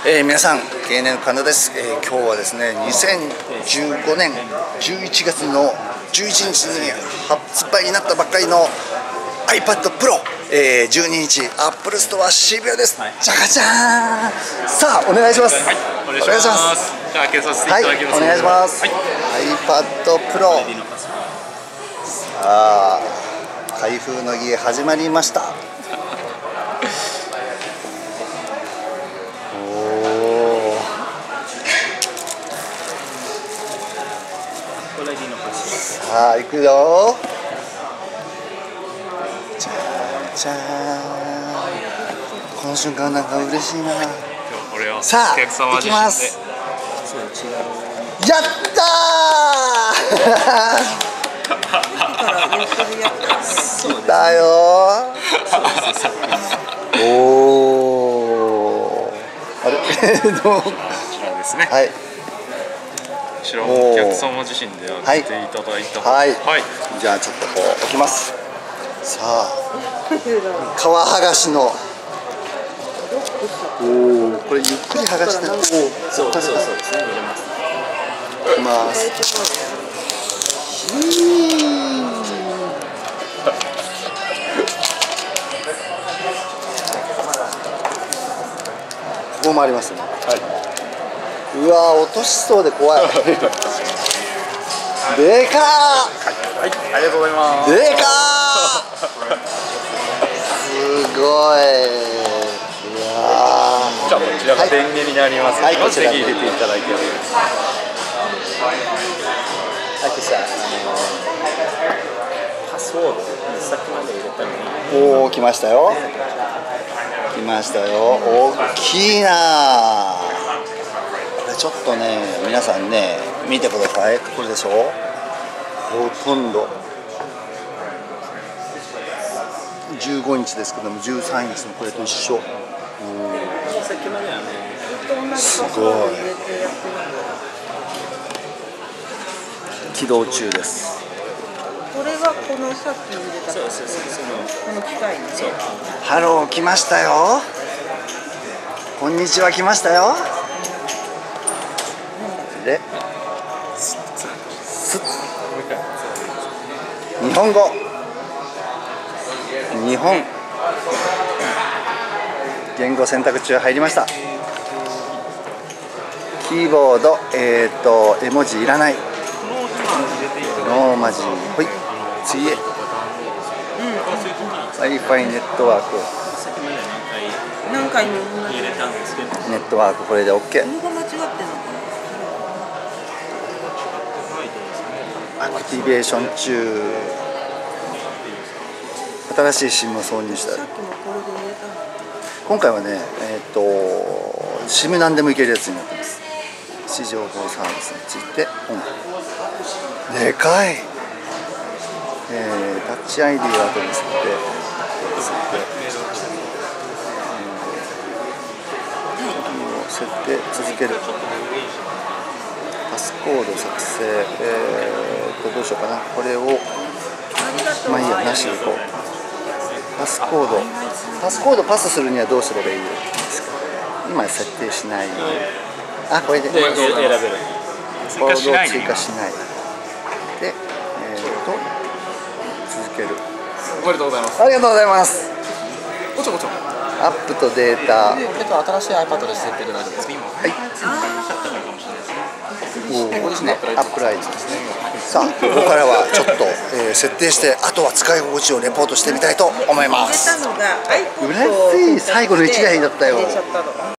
皆さん、KNN 神田です。今日はですね、2015年11月の11日に発売になったばっかりの iPad Pro、12日アップルストア渋谷です。じゃかじゃーん。さあ、お願いします。はい、 お願いします。じゃあ開けさせていただきます。 はい、お願いします。はい、iPad Pro。さあ、開封の儀始まりました。さあ、行くよ。じゃーじゃーん。この瞬間なんか嬉しいな。さあ、行きます。やったー。来たよー。おお。あれ、こちらですね。 はい。 こちらもお客様自身で開けていただいた。 はい。じゃあちょっとこう置きます。さあ、皮剥がしの。おお、これゆっくり剥がした。おお、 そうですね。入れます。 いきます。ここもありますね。はい。うわー、落としそうで怖い。でかー。 はい、ありがとうございます。 でかー。すごい。うわー。 じゃあこちらが電源になりますので、 こちらぜひ入れていただいております。はい、そしたらパスワードさっきまで入れたのに。 おお、来ましたよ。来ましたよ。大きいなー。これちょっとね、皆さんね、見てください。これでしょ。ほとんど15インチですけども、13インチのこれと一緒。 さっきまではね、 すごい。起動中です。 これはこのさっき入れた。そうこの機械に。 ハロー、来ましたよ。こんにちは、来ましたよ。で、日本語。日本。言語選択中入りました。キーボード、絵文字いらない。ローマ字。ほい。次へ。Wi-Fi ネットワーク。 何回もネットワーク、これで OK。 これが間違ってんのかな。アクティベーション中。新しい SIM を挿入した。 さっきもこれで入れた。 今回はね、SIM 何でもいけるやつになってます。市場情報サービスについてオン。でかい。タッチ ID を後に設定。設定続ける。パスコード作成。どうしようかな。これをまあいいや、なしでいこう。パスコードパスするにはどうすればいいですか。今設定しない。あ、これで選べる。コードを追加しない。で、続ける。 おめでとうございます。 ありがとうございます。 ごちょごちょ。 アップとデータ。 新しい iPad で設定で大丈夫ですか。 はい。アップライトですね。さあ、ここからはちょっと、設定して、あとは使い心地をレポートしてみたいと思います。 入れたのが iPod 嬉しい、最後の1台だったよ。